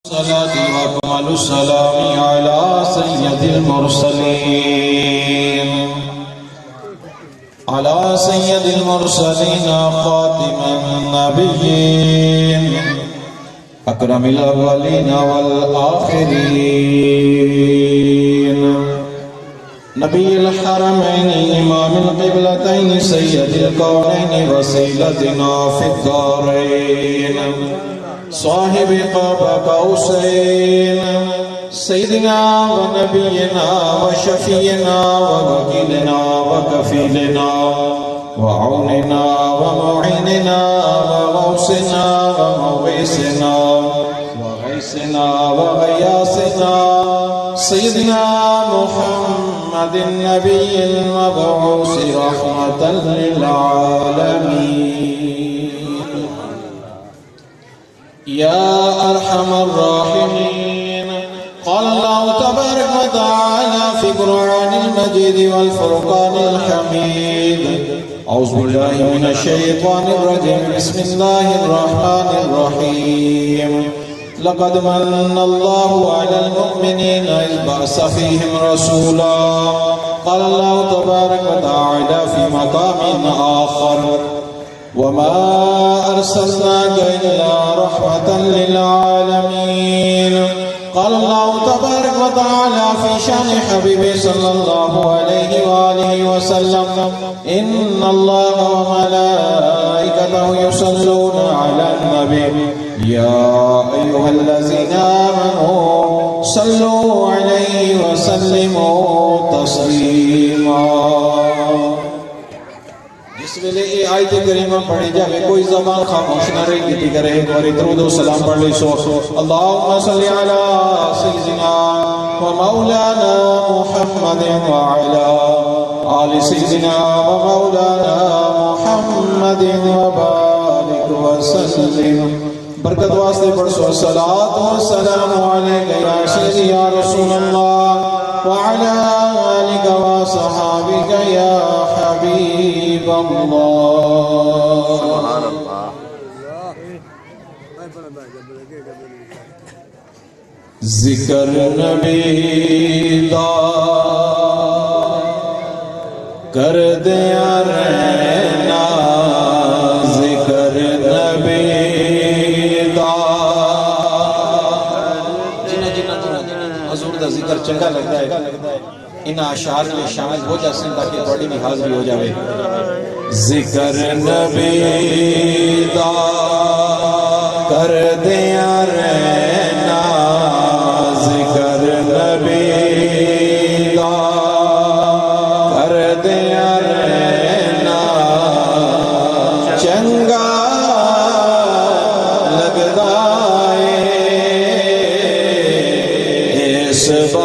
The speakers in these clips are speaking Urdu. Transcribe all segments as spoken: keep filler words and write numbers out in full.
الصلاة وأكمل السلام على سيد المرسلين على سيد المرسلين خاتم النبيين أكرم الأولين والآخرين نبي الحرمين إمام القبلتين سيد الكونين وسيلتنا في الدارين صاحب قاب قوسين سيدنا ونبينا وشفينا ووكيلنا وكفيلنا وعوننا ومعيننا وغوثنا ومغيثنا وغيثنا وغياثنا سيدنا محمد النبي المبعوث رحمة للعالمين يا أرحم الراحمين قال الله تبارك وتعالى في قرآن المجيد والفرقان الحميد أعوذ بالله من الشيطان الرجيم بسم الله الرحمن الرحيم لقد من الله على المؤمنين إذ بعث فيهم رسولا قال الله تبارك وتعالى في مقام آخر وما أرسلناك إلا رحمة للعالمين قال الله تبارك وتعالى في شأن حبيبه صلى الله عليه وآله وسلم إن الله وملائكته يصلون على النبي يا أيها الذين آمنوا صلوا عليه وسلموا تسليما جس ویلے یہ آیت کریمہ پڑھی جائے کوئی زبان خاموش نہ رہی گیتی کرے اور درود و سلام پڑھ لی سو اللہم صلی علی سیدنا و مولانا محمد وعلا آل سیدنا و مولانا محمد وبارک وسلم برکت واسطے پڑھ سو الصلاة والسلام علیکہ یا سیدی یا رسول اللہ وعلا آلک وصحابک یا حبیب اللہ سبحان اللہ ذکر نبی دا کر دیا رہنا ذکر نبی دا جنہ جنہ جنہ حضور دا ذکر چنگا لگتا ہے انہا اشعار میں شامل ہو جا سن تاکہ بڑی بھی حاضری ہو جاوے ذکر نبی دا کر دیا رہنا ذکر نبی دا کر دیا رہنا چنگا لگدا ہے اس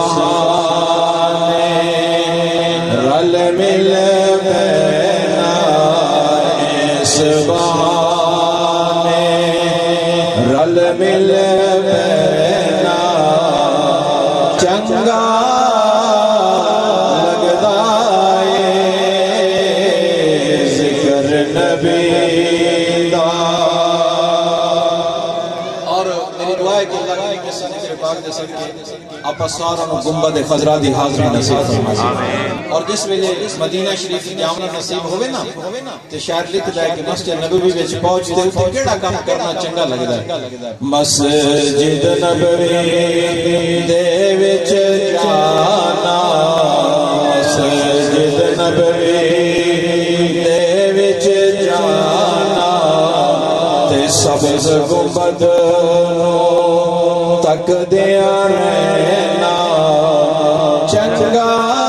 بہانے رل مل بینا اس بہانے رل مل بینا چنگا لگدا ہے ذکر نبی دا اور میری دعا ہے کہ اللہ کی قسم ذکر پاک دے سکے آپ ساروں گنبد خضرا دی حاضری نصیب فرمائے اور جس ویلے مدینہ شریف کی آمنا نصیب ہوئے نا تے شاعر لکھ جائے کہ مسجد نبوی وچ پہنچ دے تے کیڑا کام کرنا چنگا لگدا ہے مسجد نبوی دے وچ جانا مسجد نبوی دے وچ جانا تے سبز گنبد تک دیا رہنا چنگا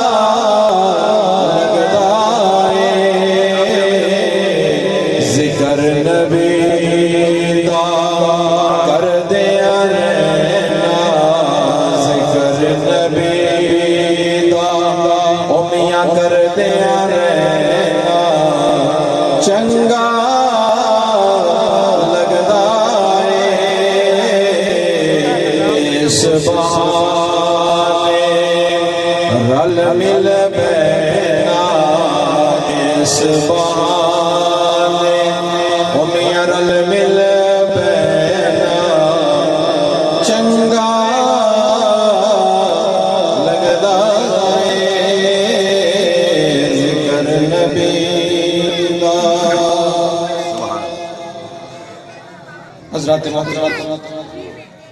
لگدا ہے ذکر نبی دا کر دیا رہنا ذکر نبی دا او میاں کر دیا رہنا چنگا بہانے رل مل بینا اس بہانے میاں رل مل بینا چنگا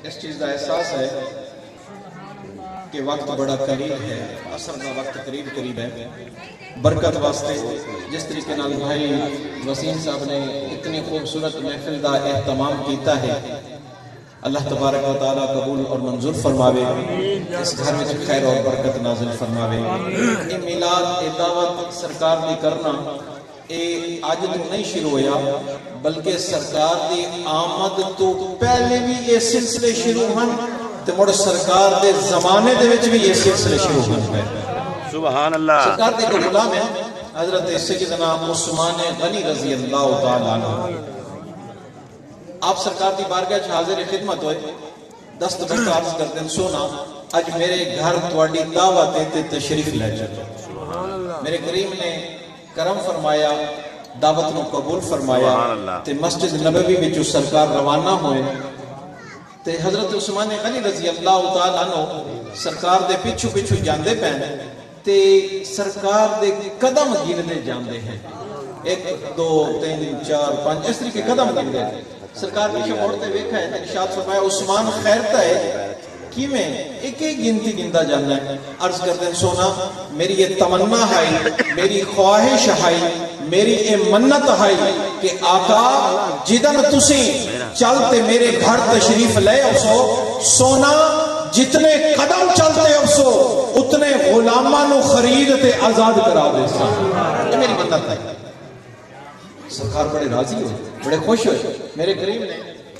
اس چیز کا احساس ہے کہ وقت بڑا قریب ہے، عصر کا وقت قریب قریب ہے۔ برکت واسطے جس طریقے نال بھائی وسیم صاحب نے اتنی خوبصورت محفل کا اہتمام کیتا ہے، اللہ تبارک و تعالیٰ قبول اور منظور فرماوے، اس گھر میں خیر اور برکت نازل فرماوے۔ یہ میلاد یہ دعوت سرکار دی کرنا یہ آج تو نہیں شروع ہویا، بلکہ سرکار دی آمد تو پہلے بھی یہ سلسلے شروع ہن تے مڑ سرکار دے زمانے دے وچ بھی یہ سلسلے شروع ہن۔ سبحان اللہ۔ سرکار دے کو غلام ہے حضرت سیدنا عثمان غنی رضی اللہ تعالیٰ عنہ، آپ سرکار دی بارگاہ حاضر خدمت ہوئے، دست بست عرض کرتے ہیں سونا اج میرے گھر تواڈی دعوت تے تشریف لے چلو۔ میرے کریم نے کرم فرمایا، دعوت نو قبول فرمایا تے مسجد نبوی وچ سرکار روانہ ہوئے تے حضرت عثمان غنی رضی اللہ تعالیٰ عنہ سرکار دے پیچھو پیچھو جاندے پین تے سرکار دے قدم گنتے جاندے ہیں، ایک دو تین چار پانچ اس طریقے قدم گنتے ہیں۔ سرکار پیچھے موڑتے ویکھا ہے، ارشاد فرمایا عثمان خیرتا ہے کی میں ایک ایک گنتی گنتا جانا ہے۔ عرض کرتے ہیں سونا میری یہ تمنا ہے، میری خواہش ہے، میری یہ منت ہے کہ آقا جدن تسی چلتے میرے گھر تشریف لے اسو سونا جتنے قدم چلتے اسو اتنے غلاماں نو خرید تے آزاد کرا دے سا۔ یہ میری منت ہے۔ سرکار بڑے راضی ہوئے، بڑے خوش ہوئے۔ میرے کریم نے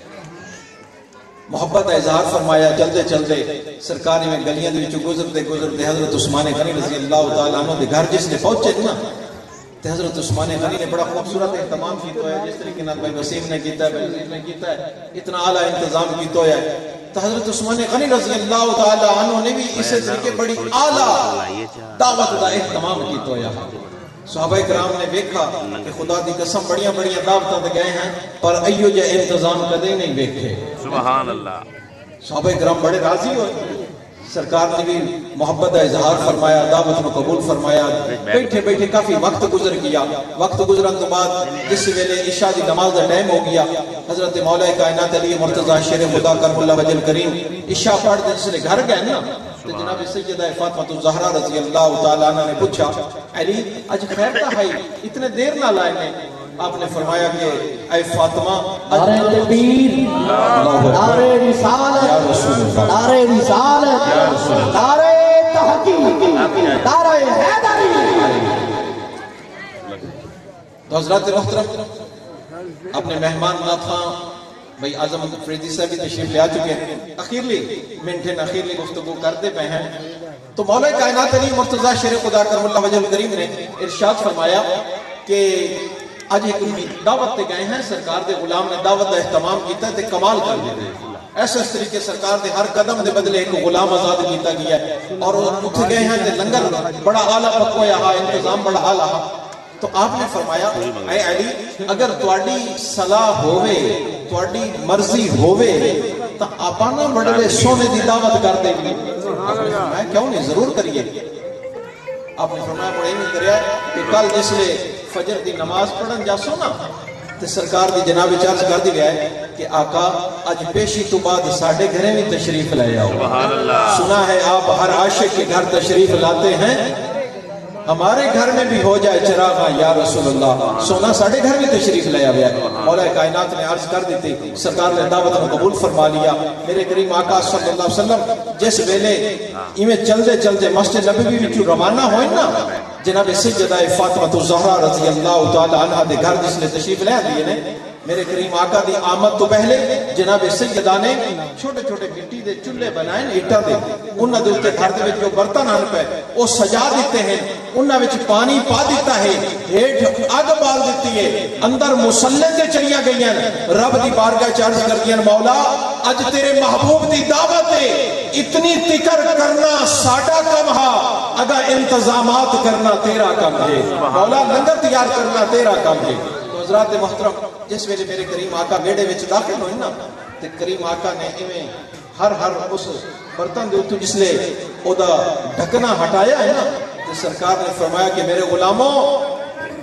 محبت کا اظہار فرمایا، چلتے چلتے سرکار میں گلیاں دے وچوں گزرتے گزرتے حضرت عثمان غنی رضی اللہ تعالیٰ عنہ دے گھر جس نے پہنچے نا تے حضرت عثمان غنی نے بڑا خوبصورت اہتمام کیتا ہے، جس طریقے نال بھائی وسیم نے کیتا ہے، بھائی وسیم نے کیتا ہے، اتنا اعلیٰ انتظام کیتا ہے۔ تو حضرت عثمان غنی رضی اللہ تعالیٰ عنہ نے بھی اسی طریقے بڑی اعلیٰ دعوت کا اہتمام کیتا ہے۔ صحابہ کرام نے دیکھا کہ خدا دی قسم بڑیاں بڑیاں دعوتاں تے گئے ہیں پر ایو جے انتظام کدے نہیں دیکھے۔ سبحان اللہ۔ صحابہ کرام بڑے راضی ہوئے، سرکار نے بھی محبت کا اظہار فرمایا، دعوت کو قبول فرمایا۔ بیٹھے بیٹھے کافی وقت گزر گیا، وقت گزرن تو بعد جس ویلے عشاء دی نماز کا ٹائم ہو گیا، حضرت مولا کائنات علی مرتضیٰ شیر خدا کرم اللہ وجل کریم عشاء پڑھ کے جس نے گھر گئے نا تو جناب سیدہ فاطمہ الزہرا رضی اللہ تعالیٰ عنہ نے پوچھا علی اج خیر کا ہے اتنے دیر نہ لائے نے؟ آپ نے فرمایا کہ اے فاطمہ نعرہ تکبیر، نعرہ رسالت، نعرہ رسالت، نعرہ تحقیق، نعرہ حیدری۔ تو حضرات محترم اپنے مہمان ناتھاں بھائی اعظم فریدی صاحب بھی تشریف لے آ چکے ہیں، اخیرلی منٹن اخیرلی گفتگو کرتے پہ ہیں تو مولا کائنات علی مرتضیٰ شیر خدا کرم اللہ وجہ الکریم نے ارشاد فرمایا کہ آج ایک دعوت تے گئے ہیں، سرکار دے غلام نے دعوت دا اہتمام کیتا ہے تے کمال کر دیتے ہیں۔ ایسے اس طریقے سرکار دے ہر قدم دے بدلے ایک غلام آزاد کیتا گیا ہے اور اٹھ گئے ہیں تے لنگر بڑا اعلیٰ پکویا ہا، انتظام بڑا اعلیٰ ہا۔ تو آپ نے فرمایا اے علی اگر تواڈی صلاح ہوئے، تواڈی مرضی ہوئے تو آپا نہ بڑے سونے دی دعوت کر دیں گے۔ آپ نے فرمایا کیوں نہیں، ضرور کریے۔ آپ نے فرمایا بڑے نہیں کریا کہ کل جس لئے فجر دی نماز پڑھن جا سو نا تو سرکار دی جناب چارج کر دی گیا ہے کہ آقا آج پیشی تو بعد ساڑھے گھریں بھی تشریف لائے آؤ۔ سنا ہے آپ ہر عاشق کے گھر تشریف لاتے ہیں، ہمارے گھر میں بھی ہو جائے چراغاں یا رسول اللہ۔ سونا ساڑھے گھر بھی تشریف لے آیا۔ مولا کائنات نے عرض کر دیتی، سرکار نے دعوت کو قبول فرما لیا۔ میرے کریم آقا صلی اللہ علیہ وسلم جس ویلے ایویں چلتے چلتے مسجد نبوی وچوں روانہ ہوئے نا جناب سیدہ فاطمہ الزہرا رضی اللہ تعالی عنہا دے گھر جس نے تشریف لے آئے نے، میرے کریم آقا دی آمد تو پہلے جناب سیدہ نے چھوٹے چھوٹے مٹی دے چولہے بنائے اٹا دے، انہاں دے اوتے گھر دے وچ جو برتن ہن پے او سجا دیتے ہیں، انہاں وچ پانی پا دیتا ہے، ہیٹھ اگ بال دیتی ہے، اندر مصلی تے چڑیاں گئیاں، رب دی بارگاہ چارج کردیاں مولا اج تیرے محبوب دی دعوت ہے، اتنی تکر کرنا ساڈا کم ہا، اگا انتظامات کرنا تیرا کم ہے، مولا لنگر تیار کرنا تیرا کم ہے۔ حضرات محترم جس ویلے میرے کریم آقا بیڑے وچ داخل ہوئے نا تے کریم آقا نے ایویں ہر ہر اس برتن دے اوتے جس لے او دا ڈھکنا ہٹایا ہے نا تے سرکار نے فرمایا کہ میرے غلاموں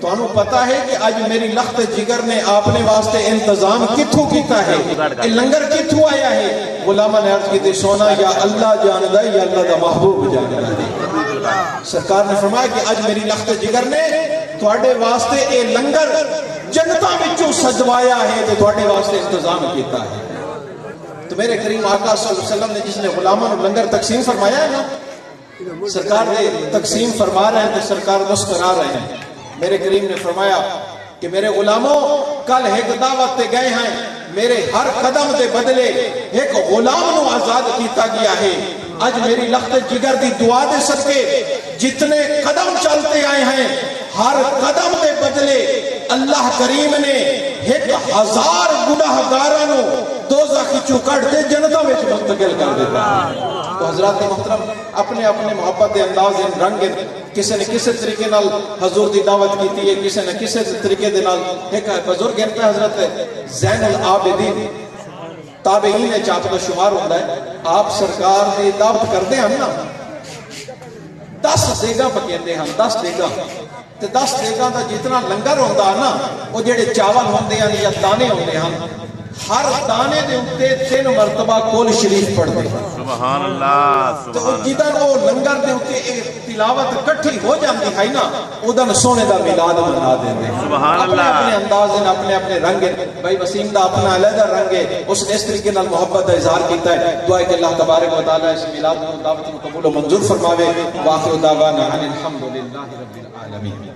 تو انہوں پتا ہے کہ آج میری لخت جگر نے آپ نے واسطے انتظام کتھوں کیتا ہے، یہ لنگر کتھوں آیا ہے؟ غلامہ نے عرض کی تھی سونا یا اللہ جاندہ یا اللہ دا محبوب جاندہ ہے۔ سرکار نے فرمایا کہ آج میری لخت جگر نے تھوڑے واسطے اے لنگر جنتاں وچوں سجوایا ہے تو تھوڑے واسطے انتظام کیتا ہے۔ تو میرے کریم آقا صلی اللہ علیہ وسلم نے جس نے غلامہ نے لنگر تقسیم فرمایا ہے نا، سرکار نے تقسیم فرما رہے ہیں تو سرکار مسکرا رہے ہیں۔ میرے کریم نے فرمایا کہ میرے غلاموں کل ایک دعوت تے گئے ہیں، میرے ہر قدم دے بدلے ایک غلام نو آزاد کیتا گیا ہے۔ آج میری لخت جگر دی دعا دے صدقے جتنے قدم چلتے آئے ہیں، ہر قدم دے بدلے اللہ کریم نے ایک ہزار گناہگاراں نو دوزخ وچوں کڈ کے جنتاں وچ منتقل کر دیتا ہے۔ تو حضرات محترم اپنے اپنے محبت دے انداز دے رنگ کسی نے کسی طریقے نال حضور دی دعوت کیتی ہے، کسی نے کسی طریقے دے نال۔ ایک بزرگ ہیں پہ حضرت زین العابدین تابعین چاپ کا شمار ہوتا ہے، آپ سرکار دی دعوت کرتے ہیں نا، دس دیگا پکیندے ہیں، دس دیگا تے دس دیگا دا جتنا لنگر ہوتا ہے نا، وہ جڑے چاول ہوندے ہیں یا دانے ہوندے ہیں، ہر دانے دے اتے تین مرتبہ کول شریف پڑھتے ہیں۔ سبحان اللہ۔ تو جدن وہ لنگر دے اتے تلاوت کٹھی ہو جاندی ہے نا، ادن سونے دا میلاد منا دیندے ہیں۔ سبحان اللہ۔ اپنے اپنے انداز ہیں، اپنے اپنے رنگ ہیں۔ بھائی وسیم دا اپنا علیحدہ رنگ ہے، اس نے اس طریقے نال محبت دا اظہار کیتا ہے۔ دعا ہے کہ اللہ تبارک و تعالی اس میلاد کو دعوت کو قبول و منظور فرماوے۔ واخر دعوانا ان الحمد للہ رب العالمین۔